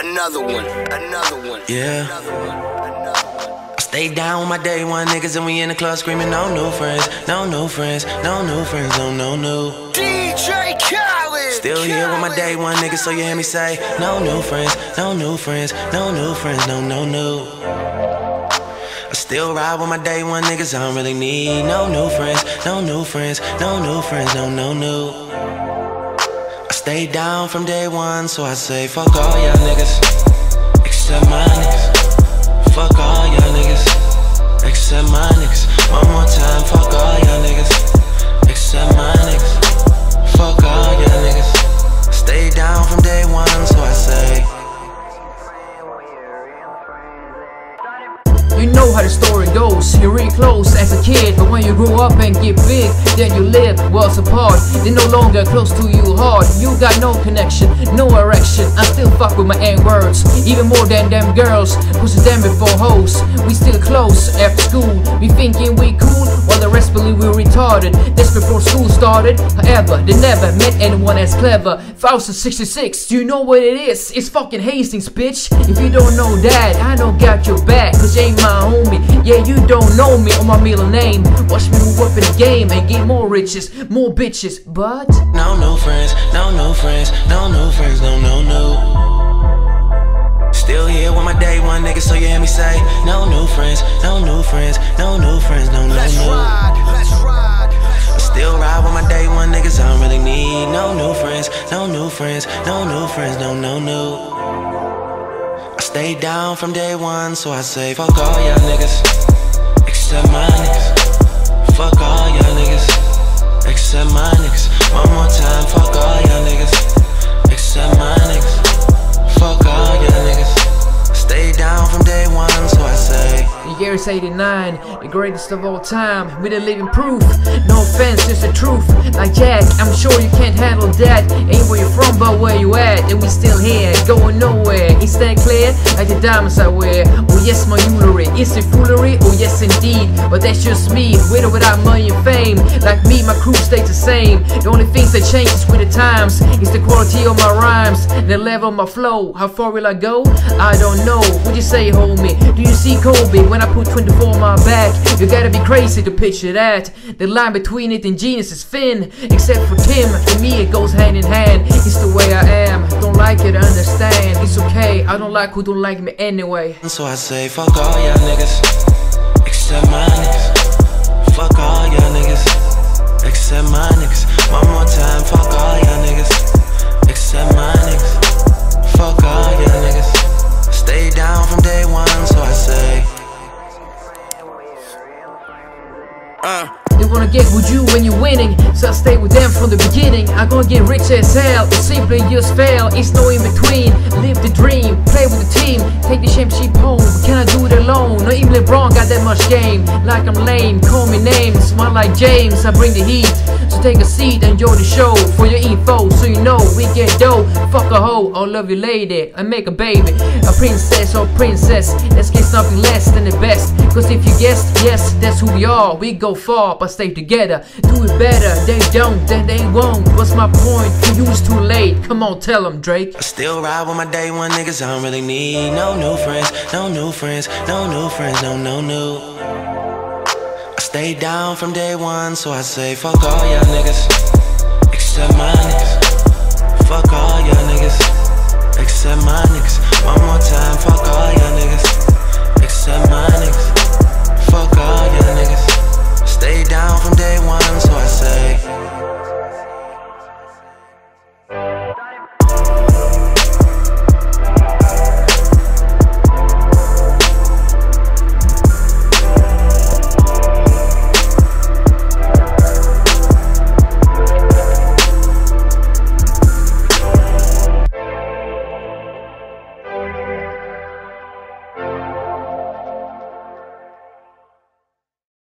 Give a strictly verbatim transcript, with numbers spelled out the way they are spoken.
Another one, another one. Yeah. I stay down with my day one niggas and we in the club screaming no new friends, no new friends, no new friends, no no new. D J Khaled. Still here with my day one niggas, so you hear me say no new friends, no new friends, no new friends, no no new. I still ride with my day one niggas, I don't really need no new friends, no new friends, no new friends, no no new. I stay down from day one, so I say fuck all y'all niggas, except my niggas. Fuck all y'all niggas, except my niggas. One more time, fuck all y'all niggas, except my niggas. Fuck all y'all niggas. Stay down from day one, so I say. You know how the story goes, you're really close as a kid, but when you grow up and get big, then you live worlds apart. They're no longer close to you hard. You got no connection, no erection. I still fuck with my N-words, even more than them girls, pussy them before hoes. We still close after school, we thinking we cool, while the rest believe we retarded. That's before school started, however, they never met anyone as clever. Thousand sixty-six, do you know what it is? It's fucking Hastings, bitch. If you don't know that, I don't got your back, cause you ain't my homie. Yeah, you don't know me or my middle name. Watch me move up in the game and get more riches, more bitches, but no new friends, no new friends, no new friends, no no no. Still here with my day one niggas, so you hear me say no new friends, no new friends, no new friends, no no Let's no. ride, let's ride. I still ride with my day one niggas, I don't really need no new friends, no new friends, no new friends, no no no. I stay down from day one, so I say fuck all y'all niggas, except my niggas. Fuck all y'all niggas, except my niggas. One more time, fuck all y'all niggas, except my niggas. Fuck all y'all niggas. Stay down from day one, so I say. the year is eighty-nine, the greatest of all time, with a living proof. No offense, it's the truth. Like Jack, I'm sure you can't handle that. Ain't where you're from, but where you at. And we still here, going nowhere. Is that clear? Like the diamonds I wear. Oh yes, my jewelry. Is it foolery? Oh yes indeed. But that's just me, with or without money and fame. Like me, my crew stays the same. The only things that changes with the times is the quality of my rhymes, the level of my flow. How far will I go? I don't know. What you say, homie? Do you see Kobe when I put twenty-four on my back? You gotta be crazy to picture that. The line between it and genius is thin. Except for Tim, for me it goes hand in hand. It's the way I am. Don't like it, understand. It's okay. I don't like who don't like me anyway. So I say fuck all y'all niggas, except my niggas. Fuck all y'all niggas, except my niggas. One more time, fuck all y'all niggas, except my niggas. Fuck all y'all niggas. Stay down from day one, so I say. Uh. They wanna get with you when you're winning, so I stay with them from the beginning. I gonna get rich as hell, or simply just fail. It's no in between. Live the dream, play with the team, take the championship home. Can I do it alone? Not even LeBron got that much game. Like I'm lame, call me names. Smile like James, I bring the heat. So take a seat, enjoy the show. For your info, so you know we get dough. Fuck a hoe, or love you lady, I make a baby. A princess or princess, let's get something less than the best. Cause if you guessed, yes, that's who we are. We go far, but stay together. Do it better, they don't, then they won't. What's my point? For you it's too late. Come on, tell them, Drake. I still ride with my day one niggas, I don't really need no new friends, no new friends, no new friends, no no new. I stay down from day one, so I say fuck all y'all niggas, except my niggas. Fuck all y'all niggas.